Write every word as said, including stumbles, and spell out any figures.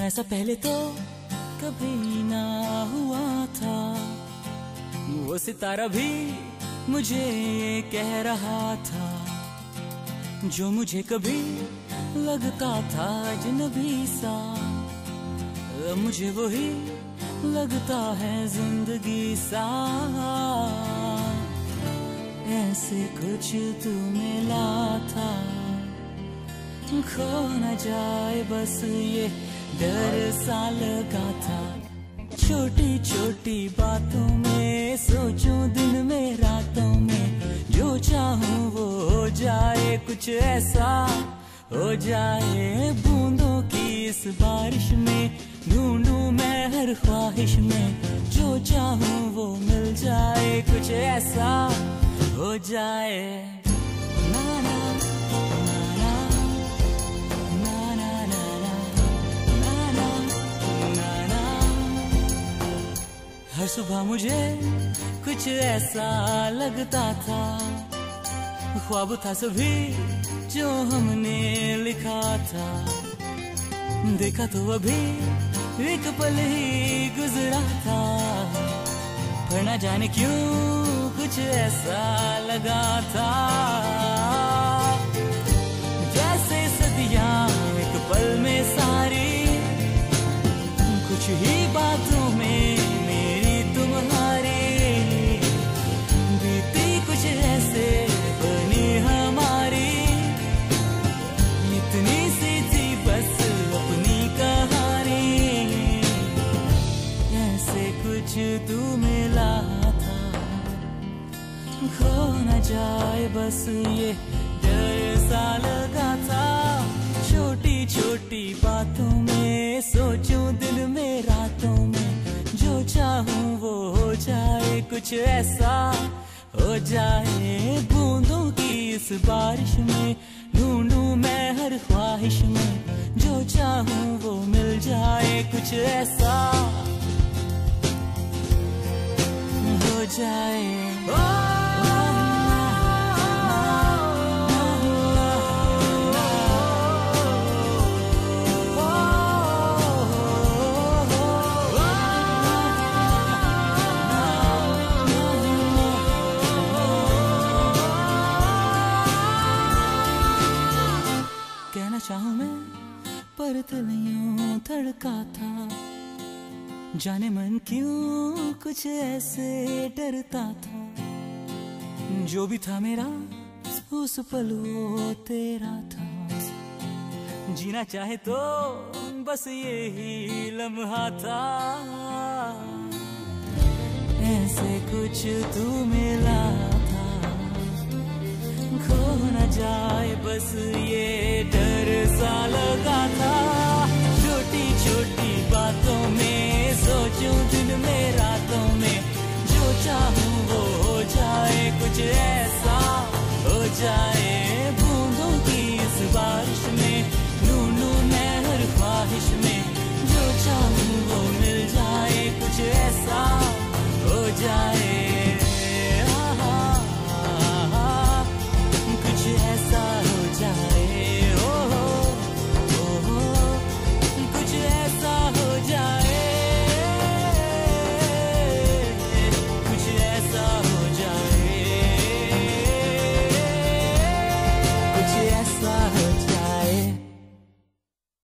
ऐसा पहले तो कभी ना हुआ था, वो सितारा भी मुझे कह रहा था, जो मुझे कभी लगता था अजनबी सा, मुझे वही लगता है जिंदगी सा। ऐसे कुछ तू मिला था, खो न जाए बस ये डर सा लगा था। छोटी छोटी बातों में सोचूं दिन में रातों में, जो चाहूं वो हो जाए, कुछ ऐसा हो जाए। बूंदों की इस बारिश में ढूंढूं मैं हर ख्वाहिश में, जो चाहूं वो मिल जाए, कुछ ऐसा हो जाए। ना ना ना ना ना ना ना ना ना ना। हर सुबह मुझे कुछ ऐसा लगता था, ख्वाब था सभी जो हमने लिखा था। देखा तो अभी एक पल ही गुजरा था, पर ना जाने क्यों कुछ ऐसा लगा था, जैसे सदियां एक पल में सारी, कुछ ही बातों में मेरी तुम्हारी, बीती कुछ ऐसे बनी हमारी, इतनी सी थी बस अपनी कहानी। ऐसे कुछ तू मिला था, खो न जाए बस ये डर सा लगा था। छोटी छोटी बातों में सोचूं दिन में रातों में, जो चाहूं वो हो जाए, कुछ ऐसा हो जाए। बूंदों की इस बारिश में ढूंढूं मैं हर ख्वाहिश में, जो चाहूं वो मिल जाए, कुछ ऐसा हो जाए। कहना चाहूं मैं पर दिल यूं धड़का था, जाने मन क्यों कुछ ऐसे डरता था। जो भी था मेरा उस पल वो तेरा था, जीना चाहे तो बस यही लम्हा था। ऐसे कुछ तू मिला था, खो न जाए बस ये डर सा लगा था। छोटी छोटी बातों में सोचूं दिन में रातों में, जो चाहूं वो हो जाए, कुछ ऐसा हो जाए। बूंदों की इस बारिश में ढूंढूं मैं हर ख्वाहिश में, जो चाहूं